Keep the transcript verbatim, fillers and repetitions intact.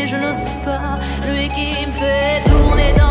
je n'ose pas. Lui qui me fait tourner dans